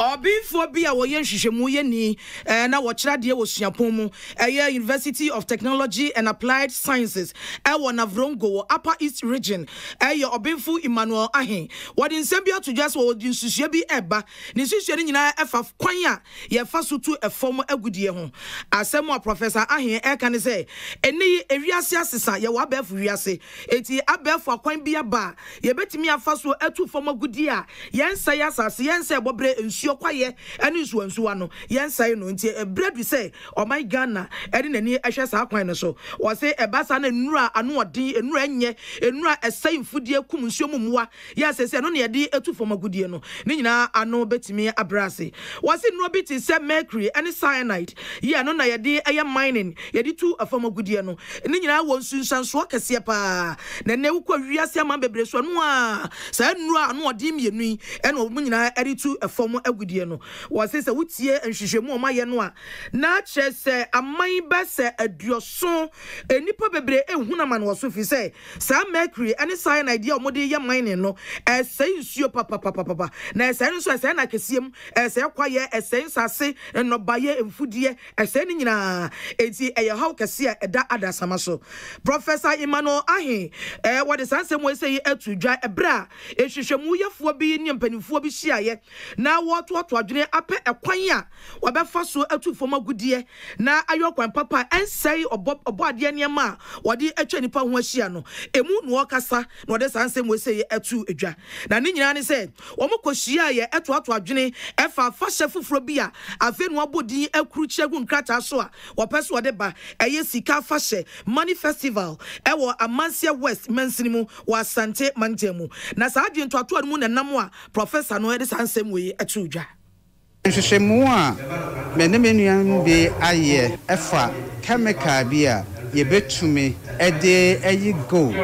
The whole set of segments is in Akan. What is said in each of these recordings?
Before be a woyen shishemuyeni na wachra de wosiapon University of Technology and Applied Sciences Navrongo Upper East Region Obinfu Emmanuel Ahen what in Sembia to just what you bi eba ni susye nyina efa kwanya ye fa so tu efom agudie ho asemo Professor Ahen kan say eni ewiase asesa ye wa abefu wiase eti abefu akwan bia ba ye betimi afa so atu fom agudie a yensa ya asase yensa bobre nsuo kwaye ene nsuo ano yensa no nti bread say oh my Ghana edi nani ehwe sa akwan no so wo say ebasa na enura ano odin enura enye enura esai mfudie kum nsuo mumwa ya sese no ne ye di atu fom agudie no ni nyina ano betimi abrase wo say no biti say mercury ene cyanide ye no na ye di eye mining ye di tu afom agudie no ni nyina wo nsunsanso kese pa na ne wukwa wiase ama bebre so no a sa enura ano odin mienu ene wo nyina edi tu afom agudie no wo say wutie nhwehwemu o maye no a na chese amai bese aduoso enipa bebre ehuna man wo so fi say sa mercury ene cyanide o mode ye mining no esai nsuo papa na esai no so esai na kesiem esai kwaye esai nsase no baye emfudie esai ni nyina enti eye haw kese a eda adasama so Professor Emmanuel Ahen what the sansem we say atudwa ebra ehwehwemu yefo bi ni mpanimfo bi hyiaye na woto adwene ape ekwan a wobefa so atu fom agudie na ayokwan papa ensai obode niam wode atwa nipa ho ahia no emu no okasa na wode sansem we say atu edwa na ni nyina ne say omokohia ye atu adwene efa fashe fufuro bi a afenu abodin akuru chegu nkrata so a wopeso wode ba eye sika fashe money festival ewo Amansia West mansinimu wa Asante Mantemu na saa adwento ato anu na nam a professor no ede sansem we atu edwa nhwehwemu a menemenuan bi aye efa chemical bi a yebetumi ede ayi gold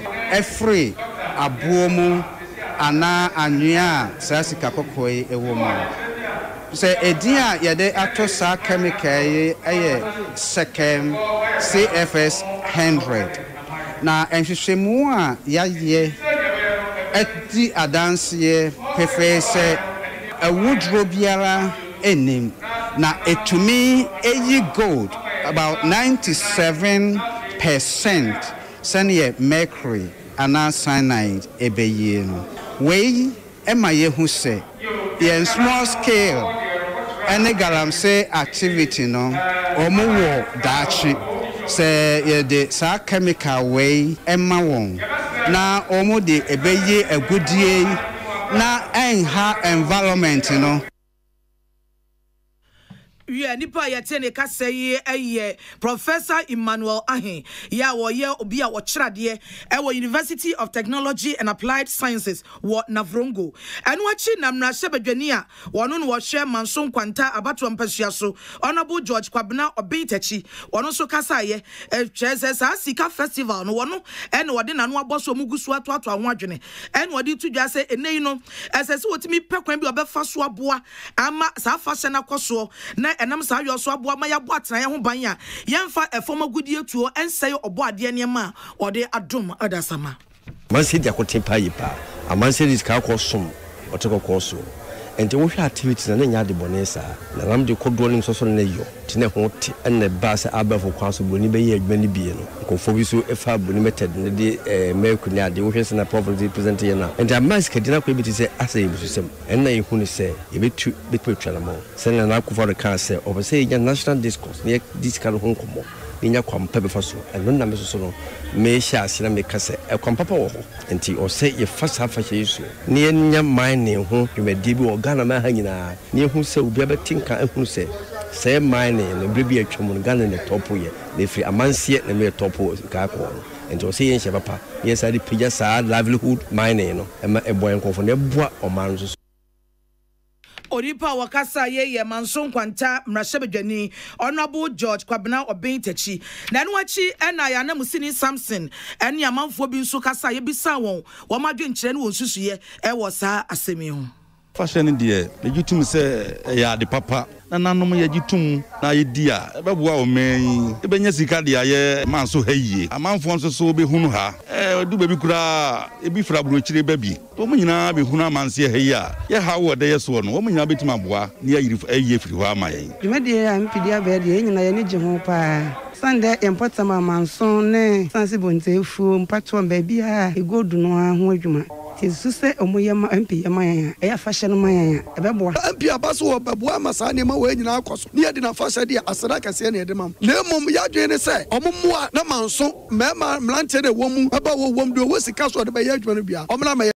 efree abomu ana anwea sasika kokoi ewo mu se edin a yede atosa chemical aye SEYCHEM-CFX100 na nhwehwemu a yaye edi adanse pefe se awudro biara enim na etumi eyi gold about 97% senior mercury and cyanide ebeye no we emaye hu se in small scale any galamsey activity no omo wo dachi se ye de sa chemical way ema won na omo de ebeye agudie na enha environment no nipa yetene kaseye eye Professor Emmanuel Ahen ya wo ye obi a wo kyerade University of Technology and Applied Sciences wo Navrongo eno achi na mra sebadwani a wono no wo hwe manso kwanta abato mpasua so Honorable George Kwabena Obintachi wono so kasaye chese sa sika festival no wono ene wode nano aboso mugusu ato anwadwene ene wode tudwa se enei no esese wotimi pekwan bi obefa so aboa ama sa fashion akoso na enam sa yoso aboa ma ya bo atena ye ho ban a yemfa efom agudie tuo enseye obo ade niam ode adom adasama man se dia kote pa yipa amanse dis ka kosom oteko so enti wo hwe activities na nya de bonesa na ram de kodo nim so na yo tine ho ti enne ba se abafo kwaso boni be ye adwuma ni bie no kofo bi so efa boni method ne de mercury ne ade wo hwe se na prophet present ye na enti amanse ka dina ko bi ti se asa yebu sem enna ye hu ne se ye betu betwa na mo se na na kofo de kan se o se ye national discourse ne this kind of honkomo ninya kwampa be faso eno na meso so no me hia ase na me kase kwampa wo ho enti o se ye fasa fa yesu ne nya mine ho dwumadi bi wo Ghana ma ha nyina ne hu se obi abetinka ehunu se say mine no brebi atwom no Ghana ne topo ye ne firi amanse na me topo ka ko no enti o se ye hia papa yes ade pija sa livelihood mine no ema eboy nkofo ne boa o man so Oripa wakasa ye manson kwanta mrashebedwani Honorable George Kwabena Obintachi na enu achi ena ya na musini Samson ene amanfo bi nso kasa ye bisa won wo madwe nkyere ne won susuye e wo saa asemi ho fashion deɛ legitim sɛ ɛyɛ ade papa na nanom yɛ gitum na yɛ dia ɛbɛboa o men ɛbɛnya sika de ayɛ man so ha yie amanfo nso so bɛhunu ha du baabi kura ebi fra burokyire babi to mo nyinaa bɛhunu amanse ha yi a yɛ ha wo de yɛ so no wo mo nyinaa bɛtuma aboa ne yɛ yiri firi hɔ ama yɛn dwumadi a mpidi abɛɛ de nyina yɛ ne gye ho paa Sunday empotama manso ne sanse bontefu mpato baabi a egodu no ho adwuma Yesu se omoyema MP yema ya eya fashion ma ya ebeboa MP abaso obeboa masa ne ma we nyina akoso ne yede na fashion dia asara kase ne yede mam na mom ya dwe ne se ommoa na manso mema mlante de wo mu aba wo wom do wo sika so de be ya adwuma no bia omna